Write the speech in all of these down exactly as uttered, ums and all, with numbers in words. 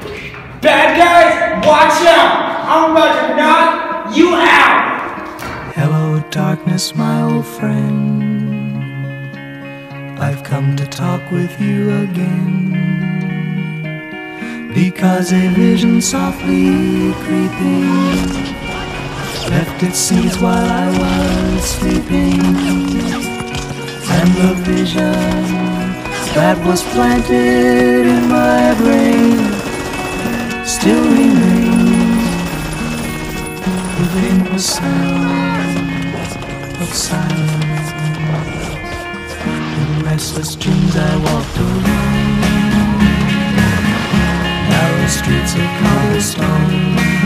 Bad guys, watch out! I'm about to knock you out! Hello, darkness, my old friend. I've come to talk with you again, because a vision softly creeping left its seeds while I was sleeping, and the vision that was planted in my brain still remains within the sound of silence. In restless dreams I walked alone, narrow streets of cobblestone,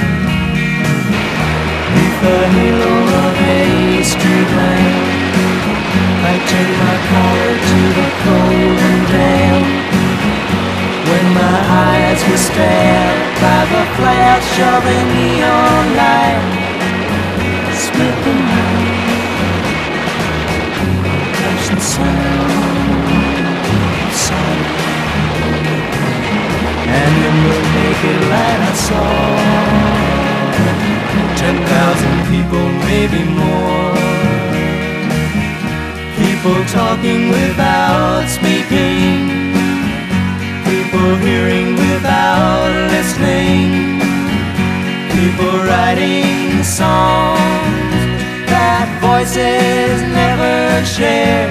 beneath the halo of a street lamp. I turned my collar to the cold and damp, when my eyes were stabbed by the flash of a neon light. Split the night, touch the sound of silence, and in the naked light I saw ten thousand people, maybe more. People talking without speaking, people hearing without listening, people writing songs that voices never share.